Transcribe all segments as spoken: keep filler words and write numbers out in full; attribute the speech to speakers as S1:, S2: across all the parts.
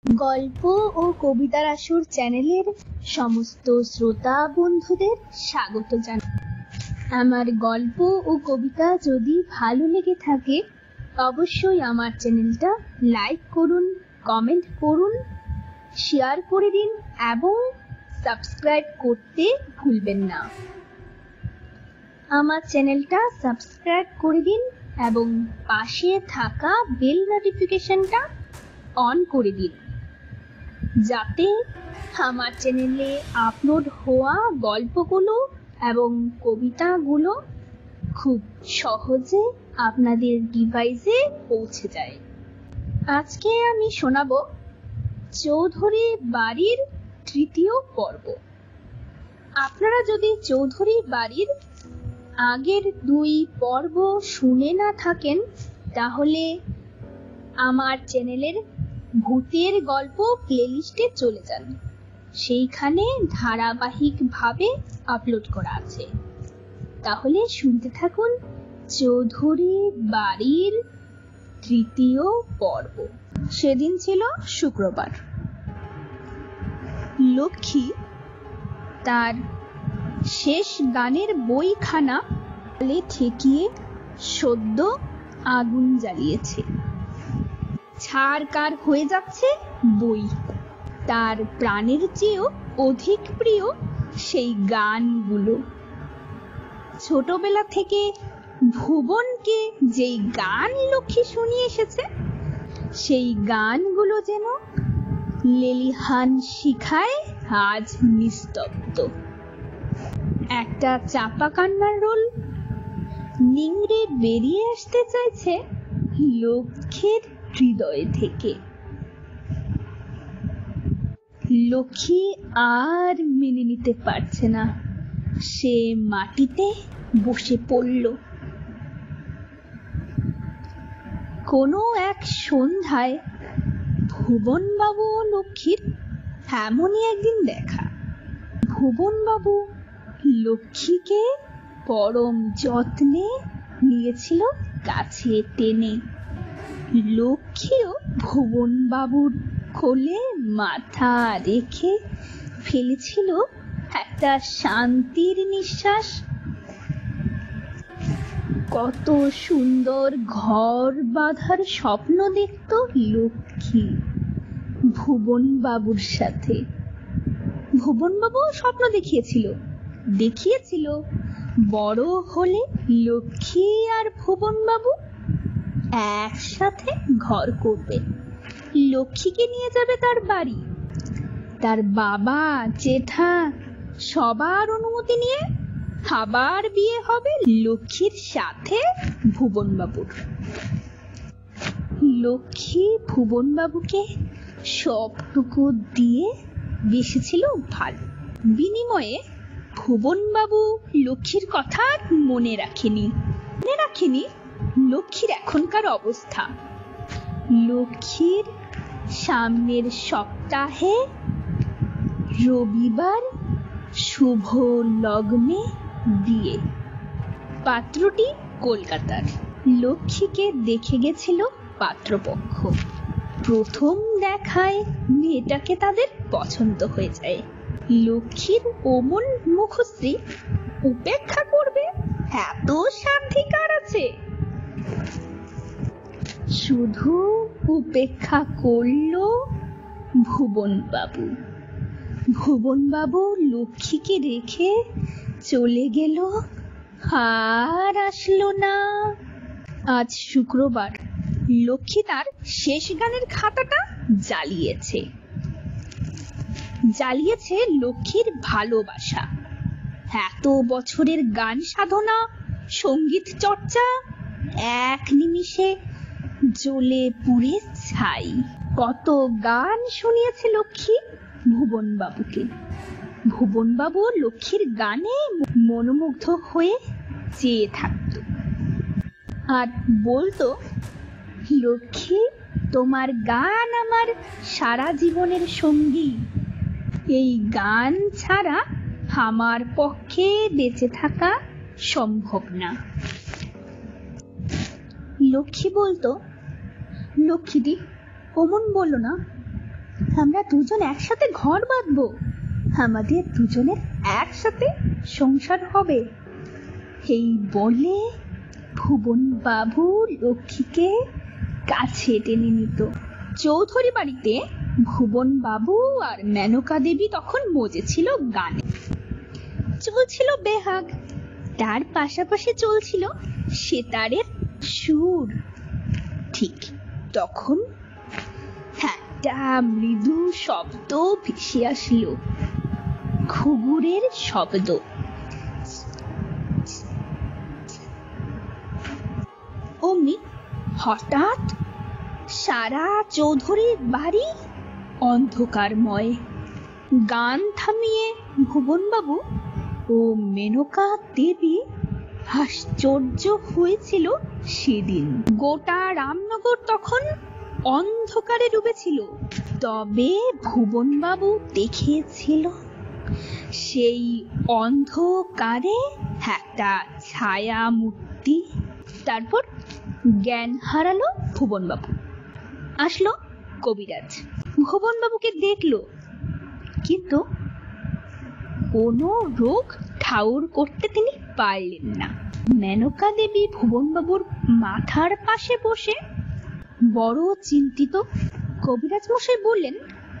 S1: গল্প ও কবিতার আসর চ্যানেলের সমস্ত শ্রোতা বন্ধুদের স্বাগত জানাই। আমার গল্প ও কবিতা যদি ভালো লেগে থাকে অবশ্যই আমার চ্যানেলটা লাইক করুন, কমেন্ট করুন, শেয়ার করে দিন এবং সাবস্ক্রাইব করতে ভুলবেন না। আমার চ্যানেলটা সাবস্ক্রাইব করে দিন এবং পাশে থাকা বেল নোটিফিকেশনটা অন করে দিন, যাতে আমার চ্যানেলে আপলোড হওয়া গল্পগুলো এবং কবিতাগুলো খুব সহজে আপনাদের ডিভাইসে পৌঁছে যায়। আজকে আমি শোনাবো চৌধুরী বাড়ির তৃতীয় পর্ব। আপনারা যদি চৌধুরী বাড়ির আগের দুই পর্ব শুনে না থাকেন তাহলে আমার চ্যানেলের ভূতের গল্প প্লেলিস্টে চলে যান, সেইখানে ধারাবাহিকভাবে আপলোড করা আছে। তাহলে শুনতে থাকুন চৌধুরী বাড়ির তৃতীয় পর্ব। সেদিন ছিল শুক্রবার। লক্ষ্মী তার শেষ গানের বইখানা ঠেকিয়ে সদ্য আগুন জ্বালিয়েছে। ছাড়কার হয়ে যাচ্ছে বই। তার প্রাণের চেয়েও অধিক প্রিয় সেই গানগুলো। ছোটবেলা থেকে ভুবনকে যেই গান লক্ষ্মী শুনিয়ে এসেছে সেই গানগুলো যেন লেলিহান শিখায় আজ নিস্তব্ধ। একটা চাপা কান্নার রোল নিংড়ে বেরিয়ে আসতে চাইছে লক্ষ্মীর হৃদয় থেকে। লক্ষ্মী আর মেনে নিতে পারছে না, সে মাটিতে বসে পড়ল। কোনো এক সন্ধ্যায় ভুবনবাবু ও লক্ষ্মীর এমনই একদিন দেখা। ভুবনবাবু লক্ষ্মীকে পরম যত্নে নিয়েছিল কাছে টেনে। লক্ষ্মীও ভুবনবাবুর কোলে মাথা রেখে ফেলেছিল একটা শান্তির নিঃশ্বাস। কত সুন্দর ঘর বাঁধার স্বপ্ন দেখত লক্ষ্মী ভুবনবাবুর সাথে। ভুবনবাবু স্বপ্ন দেখিয়েছিল দেখিয়েছিল বড় হলে লক্ষ্মী আর ভুবনবাবু একসাথে ঘর করবে। লক্ষ্মীকে নিয়ে যাবে তার বাড়ি। তার বাবা জেঠা সবার অনুমতি নিয়ে আবার বিয়ে হবে লক্ষ্মীর সাথে ভুবনবাবুর। লক্ষ্মী ভুবনবাবুকে সবটুকু দিয়ে বেসেছিল ভালো। বিনিময়ে ভুবনবাবু লক্ষ্মীর কথা মনে রাখেনি মনে রাখেনি লক্ষ্মীর এখনকার অবস্থা। লক্ষ্মীর সামনের সপ্তাহে রবিবার শুভ লগ্নে বিয়ে। পাত্রটি কলকাতার। লক্ষ্মীকে দেখে গেছিল পাত্রপক্ষ। প্রথম দেখায় মেয়েটাকে তাদের পছন্দ হয়ে যায়। লক্ষ্মীর অমন মুখশ্রী উপেক্ষা করবে এত সাধিকার আছে? শুধু উপেক্ষা করল ভুবনবাবু। ভুবনবাবু লক্ষ্মীকে রেখে চলে গেল, আর আসলো না। আজ শুক্রবার। লক্ষ্মী তার শেষ গানের খাতাটা জ্বালিয়েছে। জ্বালিয়েছে লক্ষ্মীর ভালোবাসা। এত বছরের গান সাধনা, সঙ্গীত চর্চা এক নিমিষে জ্বলে পুড়ে ছাই। কত গান শুনিয়েছে লক্ষ্মী ভুবনবাবুকে। ভুবনবাবু লক্ষ্মীর গানে মনোমুগ্ধ হয়ে চেয়ে থাকত আর বলতো, লক্ষ্মী তোমার গান আমার সারা জীবনের সঙ্গী। এই গান ছাড়া আমার পক্ষে বেঁচে থাকা সম্ভব না। লক্ষ্মী বলতো, লক্ষ্মীদি অমন বলো না, আমরা দুজন একসাথে ঘর বাঁধবো, আমাদের দুজনের একসাথে সংসার হবে। এই বলে ভুবন বাবু লক্ষ্মীকে কাছে টেনে নিত। চৌধুরী বাড়িতে ভুবন বাবু আর মেনকা দেবী তখন মজেছিল গানে, চলছিল বেহাগ, তার পাশাপাশি চলছিল সেতারের সুর। ঠিক তখন একটা মৃদু শব্দ ভেসে আসলো, ঘুঘুরের শব্দ। অমনি হঠাৎ সারা চৌধুরীর বাড়ি অন্ধকারময়। গান থামিয়ে ভুবনবাবু ও মেনকা দেবী আশ্চর্য হয়েছিল সেদিন। গোটা রামনগর তখন অন্ধকারে ডুবেছিল। তবে ভুবনবাবু দেখেছিল সেই অন্ধকারে একটা ছায়া মূর্তি। তারপর জ্ঞান হারালো ভুবনবাবু। আসলো কবিরাজ, ভুবনবাবুকে দেখলো, কিন্তু কোনো রোগ ঠাউর করতে তিনি পারলেন না। মেনকা দেবী ভুবনবাবুর মাথার পাশে বসে বড় চিন্তিত। কবিরাজ মশাই বললেন,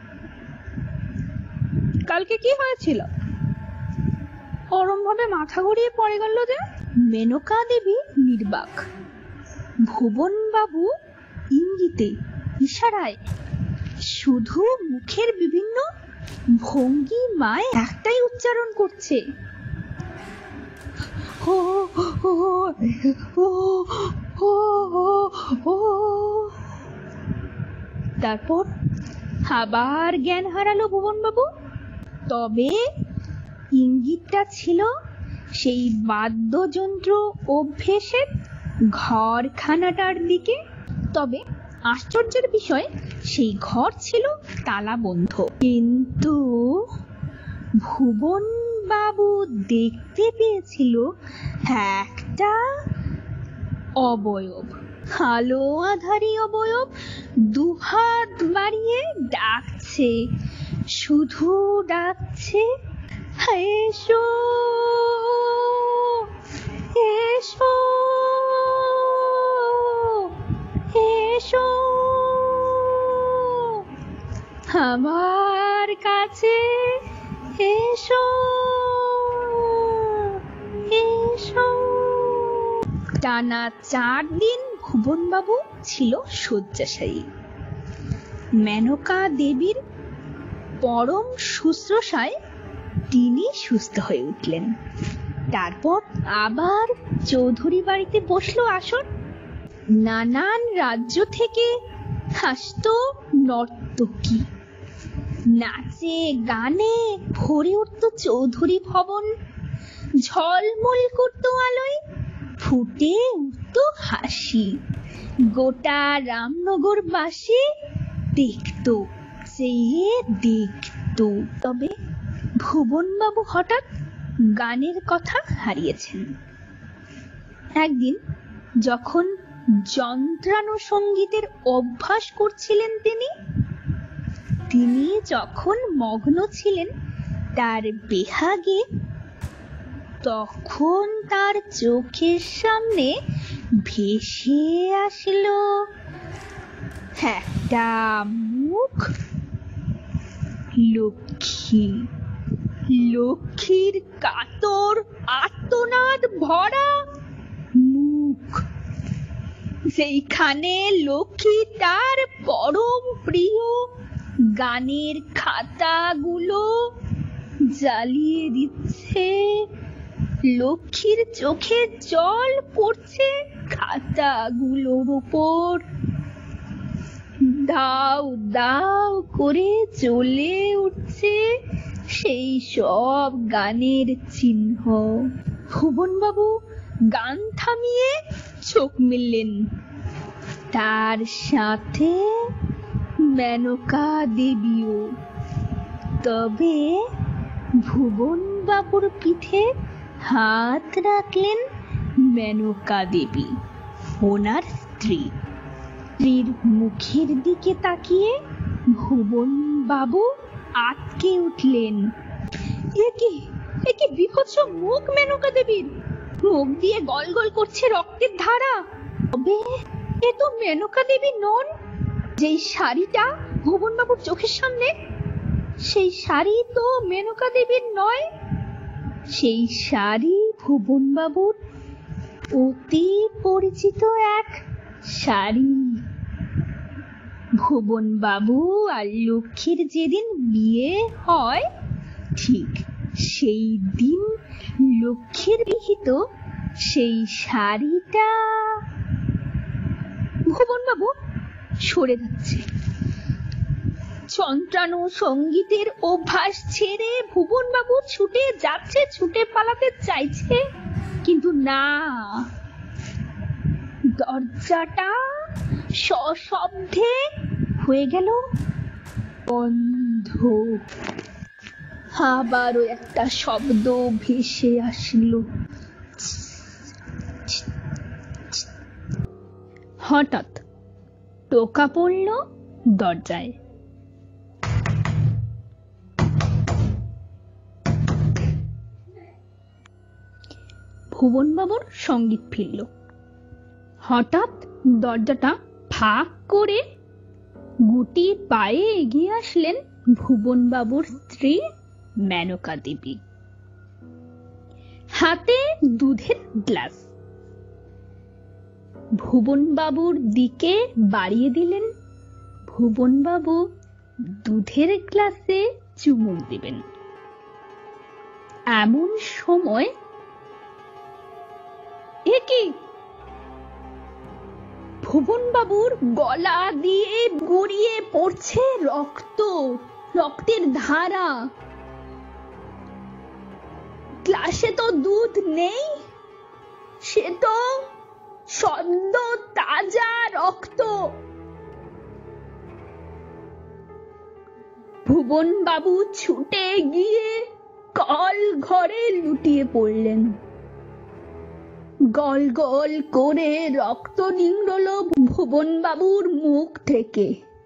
S1: কালকে কি হয়েছিল? ওরম ভাবে মাথা ঘুরিয়ে পড়ে গেল যে? মেনকা দেবী নির্বাক। ভুবনবাবু ইঙ্গিতে, ইশারায়, শুধু মুখের বিভিন্ন ভঙ্গিমায় একটাই উচ্চারণ করছে, ও ও ও ও ও। তারপর আবার জ্ঞান হারালো ভুবনবাবু। তবে ইঙ্গিতটা ছিল সেই বাদ্যযন্ত্র অভ্যেসের ঘরখানাটার দিকে। তবে আশ্চর্যের বিষয়, সেই ঘর ছিল তালাবন্ধ। কিন্তু ভুবন বাবু দেখতে পেয়েছিল একটা অবয়ব, আলো আধারি অবয়ব, দুহাত বাড়িয়ে ডাকছে, শুধু ডাকছে, এসো এসো এসো আমার কাছে এসো এসো। টানা চার দিন ভুবনবাবু ছিল শয্যাশায়ী। মেনকা দেবীর পরম শুশ্রূষায় তিনি সুস্থ হয়ে উঠলেন। তারপর আবার চৌধুরী বাড়িতে বসলো আসর। নানান রাজ্য থেকে আসতো নর্তকী, নাচে গানে ভরে উঠত চৌধুরী ভবন, ঝলমল করত আলোয়, ফুটে উঠত হাসি। গোটা রামনগর বাসী দেখতো, চেয়ে দেখতো। তবে ভুবনবাবু হঠাৎ গানের কথা হারিয়েছেন। একদিন যখন যন্ত্রানুসঙ্গীতের অভ্যাস করছিলেন তিনি তিনি যখন মগ্ন ছিলেন তার বেহাগে, তখন তার চোখের সামনে ভেসে আসলো একটা মুখ, লক্ষ্মী। লক্ষ্মীর কাতর আর্তনাদ ভরা মুখ। সেইখানে লক্ষ্মী তার পরম প্রিয় গানের খাতাগুলো জ্বালিয়ে দিচ্ছে। লক্ষ্মীর চোখে জল পড়ছে খাতাগুলোর উপর। দাও দাও করে জ্বলে উঠছে সেই সব গানের চিহ্ন। ভুবনবাবু গান থামিয়ে চোখ মেললেন। তার সাথে মেনকা দেবীও। তবে ভুবন বাবুর পিঠে হাত রাখলেন মেনকা দেবী, ওনার স্ত্রী। স্ত্রীর মুখের দিকে তাকিয়ে ভুবন বাবু আটকে উঠলেন। এ কি এ কি বিভৎস মুখ মেনকা দেবীর! মুখ দিয়ে গল গল করছে রক্তের ধারা। তবে এ তো মেনকা দেবী নন। যেই শাড়িটা ভুবন বাবুর চোখের সামনে, সেই শাড়ি তো মেনকা দেবীর নয়। সেই শাড়ি ভুবন বাবুর অতি পরিচিত এক শাড়ি। ভুবন বাবু আর লক্ষ্মীর যেদিন বিয়ে হয়, ঠিক সেই দিন লক্ষ্মীর বিহিত সেই শাড়িটা। ভুবন বাবু সরে যাচ্ছে। যন্ত্রাণু সঙ্গীতের অভ্যাস ছেড়ে ভুবন বাবু ছুটে যাচ্ছে, ছুটে পালাতে চাইছে, কিন্তু না, দরজাটা সশব্দে হয়ে গেল বন্ধ। আবারও একটা শব্দ ভেসে আসলো। হঠাৎ টোকা পড়ল দরজায়। ভুবন বাবুর সঙ্গীত ফিরল। হঠাৎ দরজাটা ফাঁক করে গুটি পায়ে এগিয়ে আসলেন ভুবন বাবুর স্ত্রী মেনকা দেবী। হাতে দুধের গ্লাস। ভুবন বাবুর দিকে বাড়িয়ে দিলেন। ভুবন বাবু দুধের গ্লাসে চুমুক দিবেন। এমন সময় এ কি! ভুবন বাবুর গলা দিয়ে গড়িয়ে পড়ছে রক্ত, রক্তের ধারা। গ্লাসে তো দুধ নেই, সে তো সদ্য তাজা রক্ত। ভুবন বাবু ছুটে গিয়ে কল ঘরে লুটিয়ে পড়লেন। গল গল করে রক্ত নিংড়ল ভুবন বাবুর মুখ থেকে।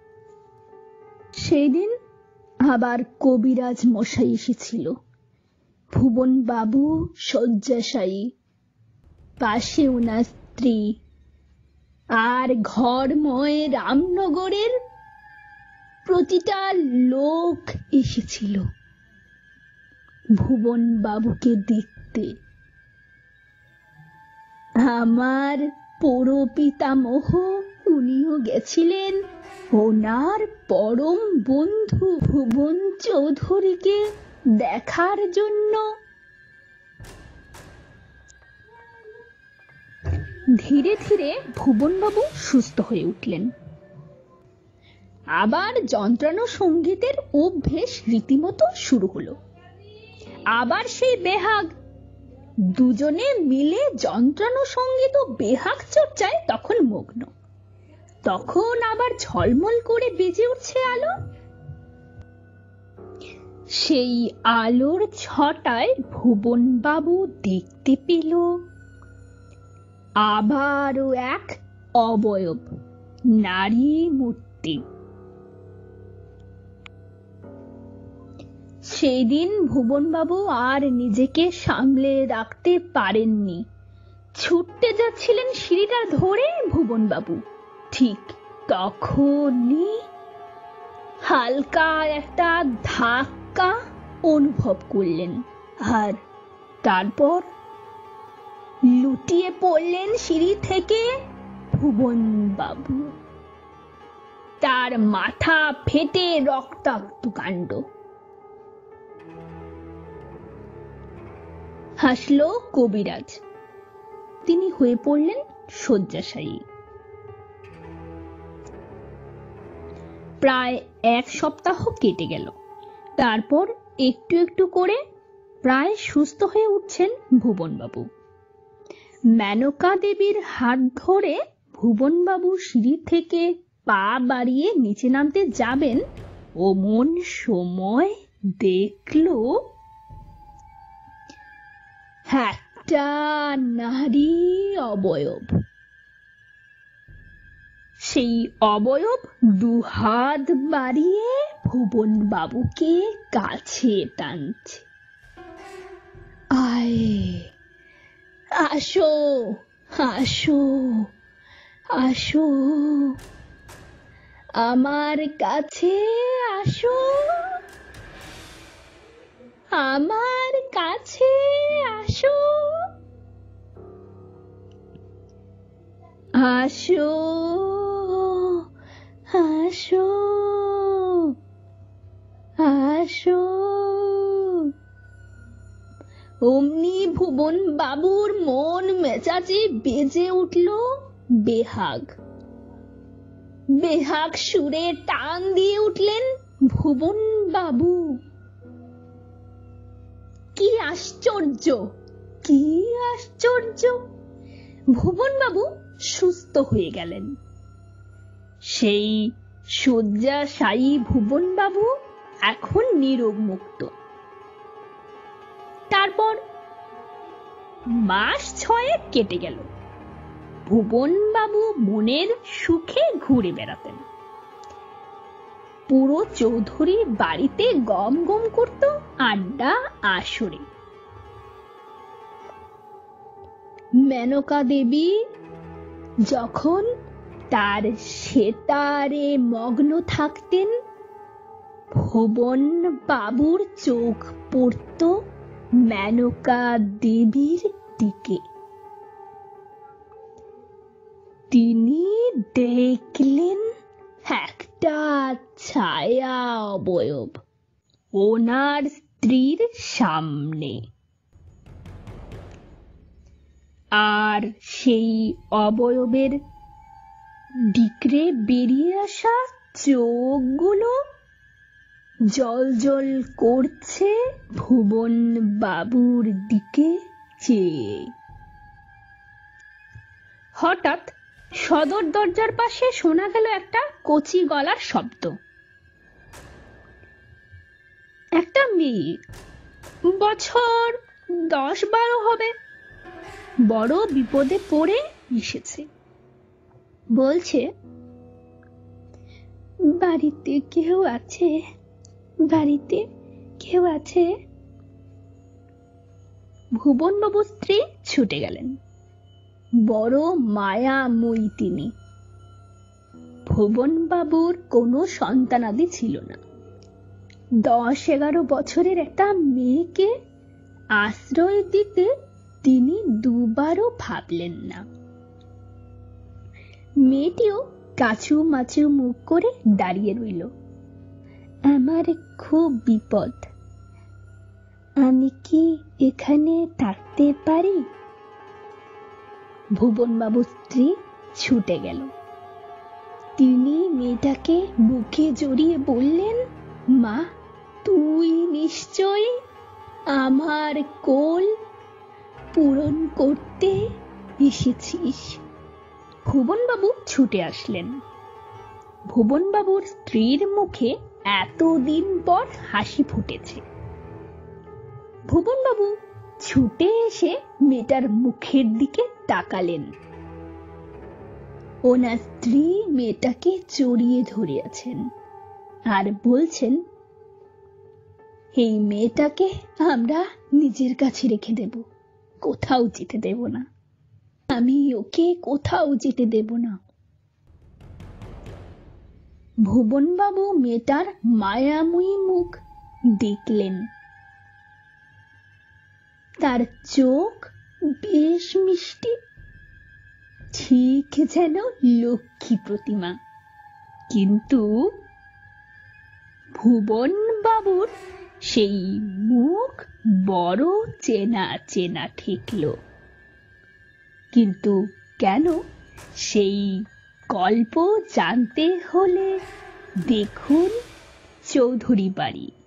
S1: সেদিন আবার কবিরাজ মশাই এসেছিল। ভুবন বাবু শয্যাশায়ী, পাশে ওনার স্ত্রী, আর ঘরময় রামনগরের প্রতিটা লোক এসেছিল ভুবন বাবুকে দেখতে। আমার পৌর পিতামহ উনিও গেছিলেন ওনার পরম বন্ধু ভুবন চৌধুরীকে দেখার জন্য। ধীরে ধীরে ভুবন বাবু সুস্থ হয়ে উঠলেন। আবার যন্ত্রাণু সঙ্গীতের অভ্যেস রীতিমতো শুরু হলো। আবার সেই বেহাগ। দুজনে মিলে যন্ত্রাণু সঙ্গীত ও বেহাগ চর্চায় তখন মগ্ন। তখন আবার ঝলমল করে বেজে উঠছে আলো। সেই আলোর ছটায় ভুবন বাবু দেখতে পেল আবারও এক অবয়ব নারী মূর্তি। সেই দিন ভুবন বাবু আর নিজেকে সামলে রাখতে পারেননি। ছুটতে যাচ্ছিলেন সিঁড়িটা ধরে ভুবন বাবু। ঠিক তখনই হালকা একটা ধাক্কা অনুভব করলেন, আর তারপর লুটিয়ে পড়লেন সিঁড়ি থেকে ভুবন বাবু। তার মাথা ফেটে রক্তাক্ত কাণ্ড। হাসলো কবিরাজ। তিনি হয়ে পড়লেন শয্যাশায়ী। প্রায় এক সপ্তাহ কেটে গেল। তারপর একটু একটু করে প্রায় সুস্থ হয়ে উঠছেন ভুবন বাবু। মেনকা দেবীর হাত ধরে ভুবন বাবু সিঁড়ি থেকে পা বাড়িয়ে নিচে নামতে যাবেন, অমন সময় দেখলো একটা নারী অবয়ব সেই অবয়ব দুহাত বাড়িয়ে ভুবন বাবুকে কাছে টানছে। আয়, আসো আসো আসো, আমার কাছে আসো, আমার কাছে আসো, আসো আসো আসো। অমনি ভুবন বাবুর মন মেজাজে বেজে উঠল বেহাগ। বেহাগ সুরে টান দিয়ে উঠলেন ভুবন বাবু। কি আশ্চর্য, কি আশ্চর্য! ভুবন বাবু সুস্থ হয়ে গেলেন। সেই শয্যাশায়ী ভুবন বাবু এখন নিরোগ মুক্ত। তারপর মাস ছয়েক কেটে গেল। ভুবন বাবু মনের সুখে ঘুরে বেড়াতেন। পুরো চৌধুরী বাড়িতে গম গম করত আড্ডা আসরে। মেনকা দেবী যখন তার সেতারে মগ্ন থাকতেন, ভুবন বাবুর চোখ পড়ত মেনকা দেবীর দিকে। তিনি দেখলেন একটা ছায়া অবয়ব ওনার স্ত্রীর সামনে, আর সেই অবয়বের ডিকরে বেরিয়ে আসা চোখগুলো জল জল করছে ভুবন বাবুর দিকে চেয়ে। হঠাৎ সদর দরজার পাশে শোনা গেল একটা কচি গলার শব্দ। একটা মেয়ে, বছর দশ বারো হবে, বড় বিপদে পড়ে এসেছে। বলছে, বাড়িতে কেউ আছে? বাড়িতে কেউ আছে? ভুবন বাবুর স্ত্রী ছুটে গেলেন। বড় মায়াময়ী তিনি। ভুবন বাবুর কোনো সন্তানাদি ছিল না। দশ এগারো বছরের একটা মেয়েকে আশ্রয় দিতে তিনি দুবারও ভাবলেন না। মেয়েটিও কাছু মাছু মুখ করে দাঁড়িয়ে রইল। আমার খুব বিপদ, আমি কি এখানে থাকতে পারি? ভুবন বাবুর স্ত্রী ছুটে গেল। তিনি মেয়েটাকে বুকে জড়িয়ে বললেন, মা, তুই নিশ্চয়ই আমার কোল পূরণ করতে এসেছিস। ভুবন বাবু ছুটে আসলেন। ভুবন বাবুর স্ত্রীর মুখে এতদিন পর হাসি ফুটেছে। ভুবন বাবু ছুটে এসে মেয়েটার মুখের দিকে তাকালেন। ওনার স্ত্রী মেয়েটাকে জড়িয়ে ধরে আছেন আর বলছেন, এই মেয়েটাকে আমরা নিজের কাছে রেখে দেব, কোথাও যেতে দেব না, আমি ওকে কোথাও যেতে দেব না। ভুবন বাবু মেয়েটার মায়াময়ী মুখ দেখলেন। তার চোখ বেশ মিষ্টি, ঠিক যেন লক্ষ্মী প্রতিমা। কিন্তু ভুবন বাবুর সেই মুখ বড় চেনা চেনা ঠেকল। কিন্তু কেন, সেই গল্প জানতে হলে দেখুন চৌধুরী বাড়ি।